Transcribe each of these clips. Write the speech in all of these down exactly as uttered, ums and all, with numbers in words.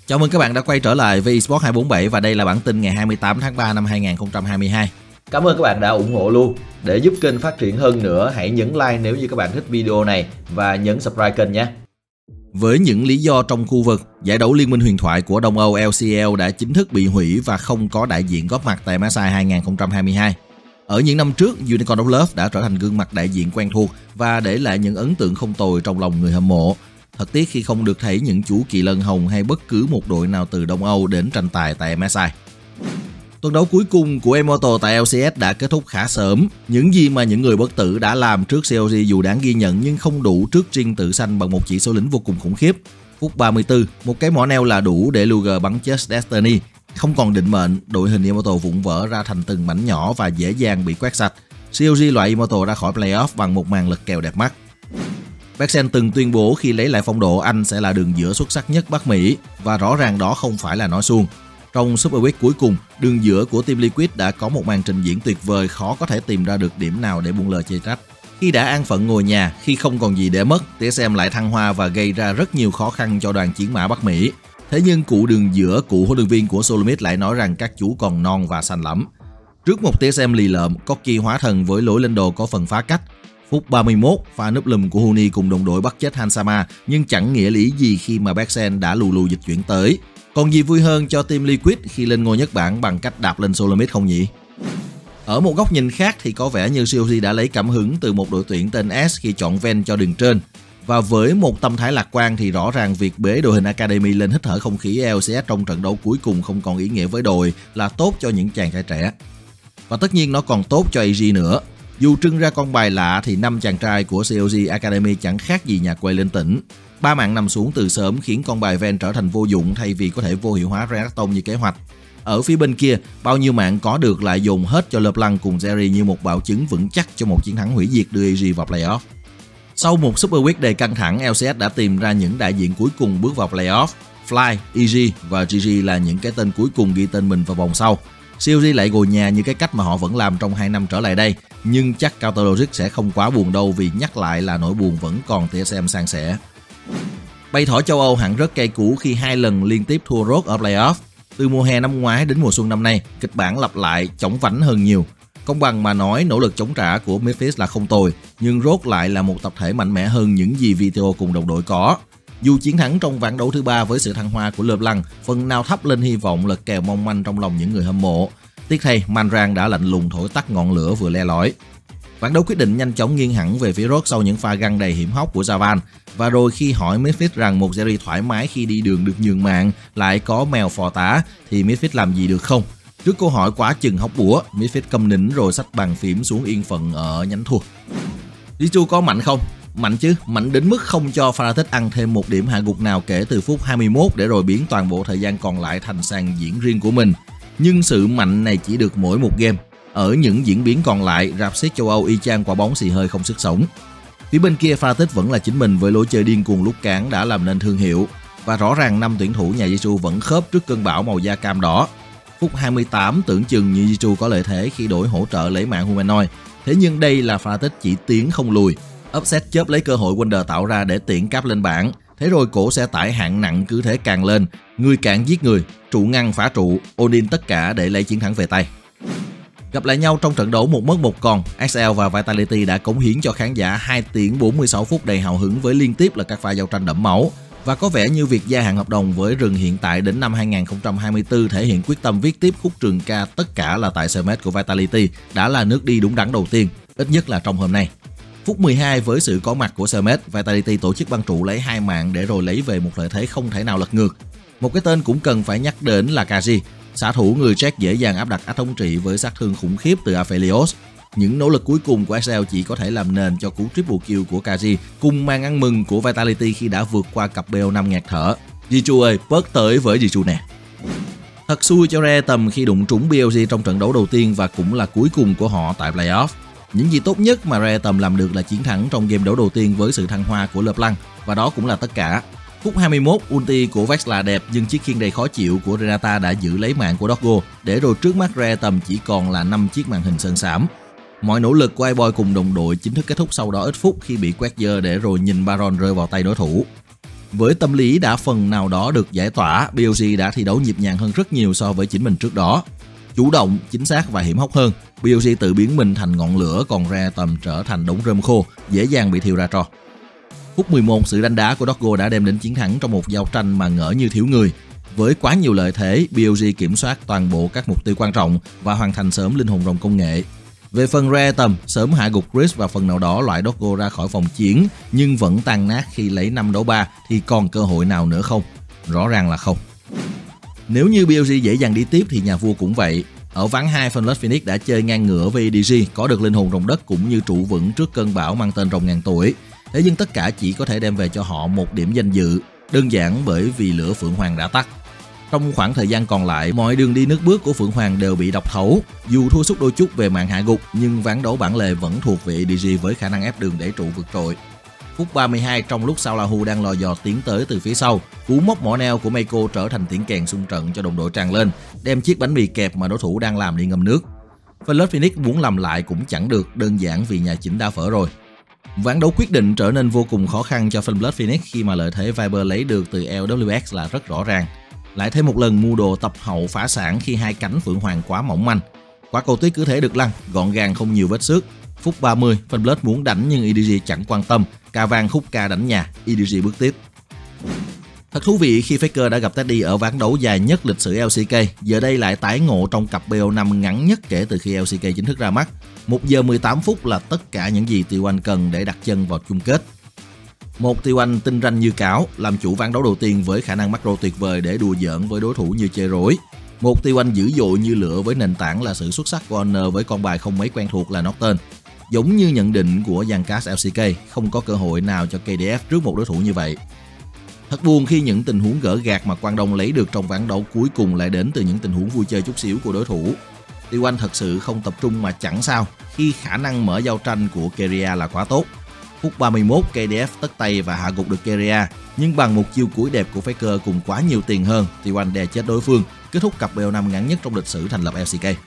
Chào mừng các bạn đã quay trở lại với eSports hai bốn bảy và đây là bản tin ngày hai mươi tám tháng ba năm hai nghìn không trăm hai mươi hai. Cảm ơn các bạn đã ủng hộ luôn. Để giúp kênh phát triển hơn nữa, hãy nhấn like nếu như các bạn thích video này và nhấn subscribe kênh nhé. Với những lý do trong khu vực, giải đấu Liên minh huyền thoại của Đông Âu L C L đã chính thức bị hủy và không có đại diện góp mặt tại Marseille hai nghìn không trăm hai mươi hai. Ở những năm trước, Unicorn of Love đã trở thành gương mặt đại diện quen thuộc và để lại những ấn tượng không tồi trong lòng người hâm mộ. Thật tiếc khi không được thấy những chú kỳ lân hồng hay bất cứ một đội nào từ Đông Âu đến tranh tài tại Marseille. Tuần đấu cuối cùng của Immortal tại L C S đã kết thúc khá sớm. Những gì mà những người bất tử đã làm trước C O G dù đáng ghi nhận nhưng không đủ trước Jhin tự xanh bằng một chỉ số lính vô cùng khủng khiếp. Phút ba mươi tư, một cái mỏ neo là đủ để Luger bắn chết Destiny. Không còn định mệnh, đội hình Immortal vụn vỡ ra thành từng mảnh nhỏ và dễ dàng bị quét sạch. C O G loại Immortal ra khỏi playoff bằng một màn lật kèo đẹp mắt. Bexen từng tuyên bố khi lấy lại phong độ anh sẽ là đường giữa xuất sắc nhất Bắc Mỹ và rõ ràng đó không phải là nói suông. Trong Super Week cuối cùng, đường giữa của Team Liquid đã có một màn trình diễn tuyệt vời khó có thể tìm ra được điểm nào để buông lời chê trách. Khi đã an phận ngồi nhà, khi không còn gì để mất, tê ét em lại thăng hoa và gây ra rất nhiều khó khăn cho đoàn chiến mã Bắc Mỹ. Thế nhưng cụ đường giữa, cụ huấn luyện viên của Solomid lại nói rằng các chú còn non và xanh lắm. Trước một tê ét em lì lợm, Corki hóa thần với lối lên đồ có phần phá cách. Phút ba mươi mốt, pha núp lùm của Huni cùng đồng đội bắt chết Hansama nhưng chẳng nghĩa lý gì khi mà Bexen đã lù lù dịch chuyển tới. Còn gì vui hơn cho Team Liquid khi lên ngôi nhất bảng bằng cách đạp lên Solomid không nhỉ? Ở một góc nhìn khác thì có vẻ như C O G đã lấy cảm hứng từ một đội tuyển tên S khi chọn Ven cho đường trên. Và với một tâm thái lạc quan thì rõ ràng việc bế đội hình Academy lên hít thở không khí L C S trong trận đấu cuối cùng không còn ý nghĩa với đội là tốt cho những chàng trai trẻ. Và tất nhiên nó còn tốt cho a giê nữa. Dù trưng ra con bài lạ thì năm chàng trai của C O G Academy chẳng khác gì nhà quê lên tỉnh. Ba mạng nằm xuống từ sớm khiến con bài Ven trở thành vô dụng thay vì có thể vô hiệu hóa Renekton như kế hoạch. Ở phía bên kia, bao nhiêu mạng có được lại dồn hết cho LeBlanc cùng Jerry như một bảo chứng vững chắc cho một chiến thắng hủy diệt đưa a giê vào playoff. Sau một Super Week đầy căng thẳng, L C S đã tìm ra những đại diện cuối cùng bước vào playoff. Fly, e giê và giê giê là những cái tên cuối cùng ghi tên mình vào vòng sau. C O G lại ngồi nhà như cái cách mà họ vẫn làm trong hai năm trở lại đây, nhưng chắc Counter Logic sẽ không quá buồn đâu vì nhắc lại là nỗi buồn vẫn còn tê ét em san sẻ. Bay thỏ châu Âu hẳn rất cay cú khi hai lần liên tiếp thua rốt ở playoff. Từ mùa hè năm ngoái đến mùa xuân năm nay, kịch bản lặp lại chóng vánh hơn nhiều. Công bằng mà nói, nỗ lực chống trả của Memphis là không tồi, nhưng rốt lại là một tập thể mạnh mẽ hơn những gì Viteo cùng đồng đội có. Dù chiến thắng trong ván đấu thứ ba với sự thăng hoa của LeBlanc phần nào thắp lên hy vọng lật kèo mong manh trong lòng những người hâm mộ. Tiếc thay, Manran đã lạnh lùng thổi tắt ngọn lửa vừa le lói. Ván đấu quyết định nhanh chóng nghiêng hẳn về phía Rốt sau những pha găng đầy hiểm hóc của Javan. Và rồi khi hỏi Memphis rằng một Jerry thoải mái khi đi đường được nhường mạng lại có mèo phò tá thì Memphis làm gì được không? Trước câu hỏi quá chừng hóc búa, Memphis câm nín rồi xách bàn phím xuống yên phận ở nhánh thua. Jiu có mạnh không? Mạnh chứ, mạnh đến mức không cho Fnatic ăn thêm một điểm hạ gục nào kể từ phút hai mươi mốt để rồi biến toàn bộ thời gian còn lại thành sàn diễn riêng của mình. Nhưng sự mạnh này chỉ được mỗi một game. Ở những diễn biến còn lại, rạp xiếc châu Âu y chang quả bóng xì hơi không sức sống. Phía bên kia Fnatic vẫn là chính mình với lối chơi điên cuồng lúc cản đã làm nên thương hiệu. Và rõ ràng năm tuyển thủ nhà Jiu vẫn khớp trước cơn bão màu da cam đỏ. Phút hai mươi tám tưởng chừng như Jiu có lợi thế khi đổi hỗ trợ lấy mạng Humanoid. Thế nhưng đây là Fnatic chỉ tiến không lùi. Upset chớp lấy cơ hội Wonder tạo ra để tiện cáp lên bảng. Thế rồi cổ sẽ tải hạng nặng cứ thế càng lên. Người cản giết người, trụ ngăn phá trụ, Odin tất cả để lấy chiến thắng về tay. Gặp lại nhau trong trận đấu một mất một còn, ích lờ và Vitality đã cống hiến cho khán giả hai tiếng bốn mươi sáu phút đầy hào hứng với liên tiếp là các pha giao tranh đẫm máu. Và có vẻ như việc gia hạn hợp đồng với Rừng hiện tại đến năm hai nghìn không trăm hai mươi tư thể hiện quyết tâm viết tiếp khúc trường ca tất cả là tại Summit của Vitality đã là nước đi đúng đắn đầu tiên, ít nhất là trong hôm nay. Phút mười hai với sự có mặt của Summit, Vitality tổ chức băng trụ lấy hai mạng để rồi lấy về một lợi thế không thể nào lật ngược. Một cái tên cũng cần phải nhắc đến là Kaji. Xạ thủ người Czech dễ dàng áp đặt ách thống trị với sát thương khủng khiếp từ Aphelios. Những nỗ lực cuối cùng của ích lờ chỉ có thể làm nền cho cú triple kill của Kaji cùng màn ăn mừng của Vitality khi đã vượt qua cặp bê o năm nghẹt thở. Jiu ơi, bớt tới với Jiu nè. Thật xui cho Re tầm khi đụng trúng bê lờ giê trong trận đấu đầu tiên và cũng là cuối cùng của họ tại playoff. Những gì tốt nhất mà Re tầm làm được là chiến thắng trong game đấu đầu tiên với sự thăng hoa của LeBlanc và đó cũng là tất cả. Phút hai mươi mốt, ulti của Vex là đẹp nhưng chiếc khiên đầy khó chịu của Renata đã giữ lấy mạng của Doggo để rồi trước mắt Re tầm chỉ còn là năm chiếc màn hình sơn xám. Mọi nỗ lực của iBoy cùng đồng đội chính thức kết thúc sau đó ít phút khi bị quét dơ để rồi nhìn Baron rơi vào tay đối thủ. Với tâm lý đã phần nào đó được giải tỏa, bê lờ giê đã thi đấu nhịp nhàng hơn rất nhiều so với chính mình trước đó. Chủ động, chính xác và hiểm hóc hơn, bê lờ giê tự biến mình thành ngọn lửa, còn Random trở thành đống rơm khô, dễ dàng bị thiêu ra tro. Phút mười một, sự đánh đá của Doggo đã đem đến chiến thắng trong một giao tranh mà ngỡ như thiếu người. Với quá nhiều lợi thế, bê lờ giê kiểm soát toàn bộ các mục tiêu quan trọng và hoàn thành sớm linh hồn rồng công nghệ. Về phần Random, sớm hạ gục Chris và phần nào đó loại Doggo ra khỏi phòng chiến, nhưng vẫn tan nát khi lấy năm đấu ba thì còn cơ hội nào nữa không? Rõ ràng là không. Nếu như bê lờ giê dễ dàng đi tiếp thì nhà vua cũng vậy. Ở ván hai, Fnatic Phoenix đã chơi ngang ngửa với e đê giê, có được linh hồn rồng đất cũng như trụ vững trước cơn bão mang tên rồng ngàn tuổi. Thế nhưng tất cả chỉ có thể đem về cho họ một điểm danh dự, đơn giản bởi vì lửa Phượng Hoàng đã tắt. Trong khoảng thời gian còn lại, mọi đường đi nước bước của Phượng Hoàng đều bị độc thấu. Dù thua sút đôi chút về màn hạ gục, nhưng ván đấu bản lề vẫn thuộc về e đê giê với khả năng ép đường để trụ vượt trội. Phút ba mươi hai, trong lúc Sao La Hu đang lò dò tiến tới từ phía sau, cú móc mỏ neo của Meiko trở thành tiếng kèn xung trận cho đồng đội tràn lên, đem chiếc bánh mì kẹp mà đối thủ đang làm đi ngâm nước. Fnatic Phoenix muốn làm lại cũng chẳng được, đơn giản vì nhà chính đã phở rồi. Ván đấu quyết định trở nên vô cùng khó khăn cho Fnatic Phoenix khi mà lợi thế Viper lấy được từ lờ vê ét là rất rõ ràng. Lại thêm một lần mưu đồ tập hậu phá sản khi hai cánh Phượng Hoàng quá mỏng manh. Quả cầu tuyết cứ thế được lăn, gọn gàng không nhiều vết xước. Phút ba mươi, Fnatic muốn đánh nhưng e đê giê chẳng quan tâm, cà vàng khúc ca đánh nhà, e đê giê bước tiếp. Thật thú vị khi Faker đã gặp Teddy ở ván đấu dài nhất lịch sử lờ xê ca, giờ đây lại tái ngộ trong cặp bê o năm ngắn nhất kể từ khi lờ xê ca chính thức ra mắt. một giờ mười tám phút là tất cả những gì T một cần để đặt chân vào chung kết. Một T một tinh ranh như cáo, làm chủ ván đấu đầu tiên với khả năng macro tuyệt vời để đùa giỡn với đối thủ như chơi rối. Một T một dữ dội như lửa với nền tảng là sự xuất sắc của Honor với con bài không mấy quen thuộc là Nocturne. Giống như nhận định của Giancast lờ xê ca, không có cơ hội nào cho ca đê ép trước một đối thủ như vậy. Thật buồn khi những tình huống gỡ gạc mà Quang Đông lấy được trong ván đấu cuối cùng lại đến từ những tình huống vui chơi chút xíu của đối thủ. T một thật sự không tập trung mà chẳng sao, khi khả năng mở giao tranh của Keria là quá tốt. Phút ba mươi mốt, ca đê ép tất tay và hạ gục được Keria, nhưng bằng một chiêu cuối đẹp của Faker cùng quá nhiều tiền hơn, T một đè chết đối phương, kết thúc cặp bê o năm ngắn nhất trong lịch sử thành lập lờ xê ca.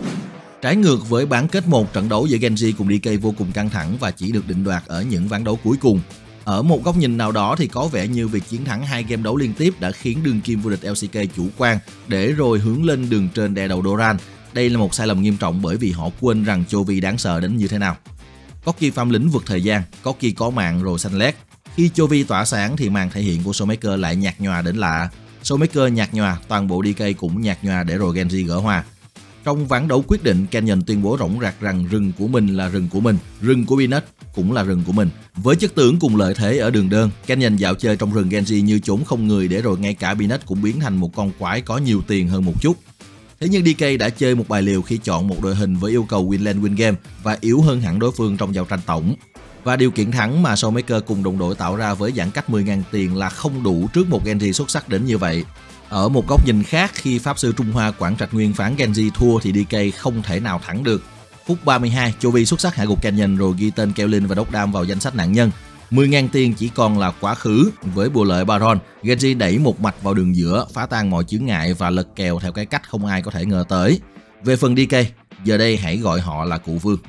Trái ngược với bán kết một, trận đấu giữa Genji cùng đê ca vô cùng căng thẳng và chỉ được định đoạt ở những ván đấu cuối cùng. Ở một góc nhìn nào đó thì có vẻ như việc chiến thắng hai game đấu liên tiếp đã khiến đương kim vô địch lờ xê ca chủ quan để rồi hướng lên đường trên đè đầu Doran. Đây là một sai lầm nghiêm trọng bởi vì họ quên rằng Chovy đáng sợ đến như thế nào. Corki farm lính vượt thời gian, Corki có mạng rồi xanh lét. Khi Chovy tỏa sáng thì màn thể hiện của Showmaker lại nhạt nhòa đến lạ. Showmaker nhạt nhòa, toàn bộ đê ca cũng nhạt nhòa để rồi Genji gỡ hòa. Trong ván đấu quyết định, Canyon tuyên bố rỗng rạc rằng rừng của mình là rừng của mình, rừng của Peanut cũng là rừng của mình. Với chất tưởng cùng lợi thế ở đường đơn, Canyon dạo chơi trong rừng Genji như chốn không người để rồi ngay cả Peanut cũng biến thành một con quái có nhiều tiền hơn một chút. Thế nhưng đê ca đã chơi một bài liều khi chọn một đội hình với yêu cầu win lane win game và yếu hơn hẳn đối phương trong giao tranh tổng. Và điều kiện thắng mà Showmaker cùng đồng đội tạo ra với giãn cách mười nghìn tiền là không đủ trước một Genji xuất sắc đến như vậy. Ở một góc nhìn khác, khi Pháp Sư Trung Hoa Quảng Trạch Nguyên phán Genji thua thì đê ca không thể nào thắng được. Phút ba mươi hai, Chovy xuất sắc hạ gục Canyon rồi ghi tên Keolin và Dogdam vào danh sách nạn nhân. mười nghìn tiền chỉ còn là quá khứ. Với bùa lợi Baron, Genji đẩy một mạch vào đường giữa, phá tan mọi chướng ngại và lật kèo theo cái cách không ai có thể ngờ tới. Về phần đê ca, giờ đây hãy gọi họ là cụ vương.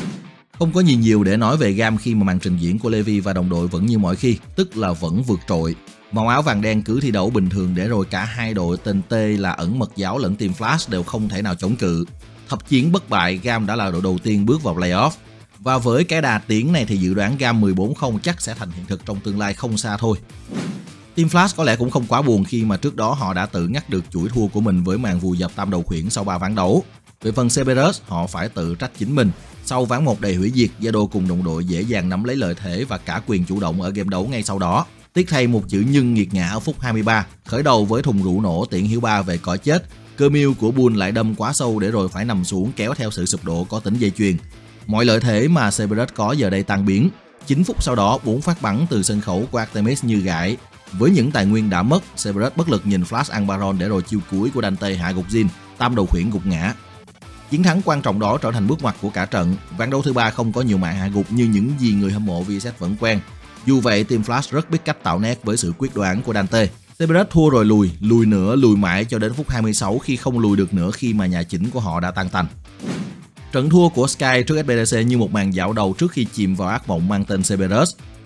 Không có gì nhiều để nói về gam khi mà màn trình diễn của Levi và đồng đội vẫn như mọi khi, tức là vẫn vượt trội. Màu áo vàng đen cứ thi đấu bình thường để rồi cả hai đội tên T là ẩn mật giáo lẫn team Flash đều không thể nào chống cự. Thập chiến bất bại, Gam đã là đội đầu tiên bước vào playoff. Và với cái đà tiến này thì dự đoán Gam mười bốn không chắc sẽ thành hiện thực trong tương lai không xa thôi. Team Flash có lẽ cũng không quá buồn khi mà trước đó họ đã tự ngắt được chuỗi thua của mình với màn vùi dập tam đầu khuyển sau ba ván đấu. Về phần Cerberus, họ phải tự trách chính mình. Sau ván một đầy hủy diệt, Yado cùng đồng đội dễ dàng nắm lấy lợi thế và cả quyền chủ động ở game đấu ngay sau đó. Tiếc thay một chữ nhưng nghiệt ngã ở phút hai mươi ba, khởi đầu với thùng rượu nổ tiễn hiếu ba về cõi chết. Cơ miêu của Bull lại đâm quá sâu để rồi phải nằm xuống kéo theo sự sụp đổ có tính dây chuyền. Mọi lợi thế mà Cerberus có giờ đây tan biến. chín phút sau đó, bốn phát bắn từ sân khấu của Artemis như gãi. Với những tài nguyên đã mất, Cerberus bất lực nhìn Flash ăn Baron để rồi chiêu cuối của Dante hạ gục Jhin, tam đầu khuyển gục ngã. Chiến thắng quan trọng đó trở thành bước ngoặt của cả trận. Ván đấu thứ ba không có nhiều mạng hạ gục như những gì người hâm mộ vê ét vẫn quen. Dù vậy, team Flash rất biết cách tạo nét với sự quyết đoán của Dante. Cerberus thua rồi lùi, lùi nữa, lùi mãi cho đến phút hai mươi sáu khi không lùi được nữa khi mà nhà chính của họ đã tan tành. Trận thua của Sky trước ét pê tê xê như một màn dạo đầu trước khi chìm vào ác mộng mang tên Cerberus.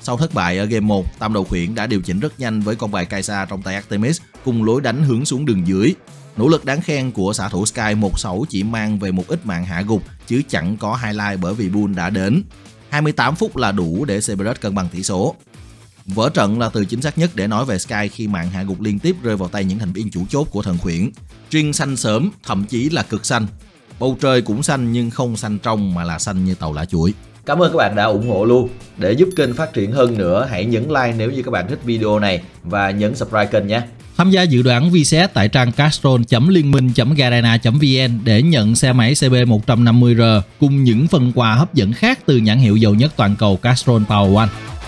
Sau thất bại ở game một, Tam đầu khuyển đã điều chỉnh rất nhanh với con bài Kai'Sa trong tay Artemis cùng lối đánh hướng xuống đường dưới. Nỗ lực đáng khen của xạ thủ Sky một sáu chỉ mang về một ít mạng hạ gục chứ chẳng có highlight bởi vì bull đã đến. hai mươi tám phút là đủ để Cerberus cân bằng tỷ số. Vỡ trận là từ chính xác nhất để nói về Sky khi mạng hạ gục liên tiếp rơi vào tay những thành viên chủ chốt của thần khuyển. Jhin xanh sớm, thậm chí là cực xanh. Bầu trời cũng xanh nhưng không xanh trong mà là xanh như tàu lá chuối. Cảm ơn các bạn đã ủng hộ luôn. Để giúp kênh phát triển hơn nữa, hãy nhấn like nếu như các bạn thích video này và nhấn subscribe kênh nhé. Tham gia dự đoán vê xê ét tại trang castrol chấm liên minh chấm garena chấm vn để nhận xe máy xê bê một trăm năm mươi R cùng những phần quà hấp dẫn khác từ nhãn hiệu dầu nhất toàn cầu Castrol Power One.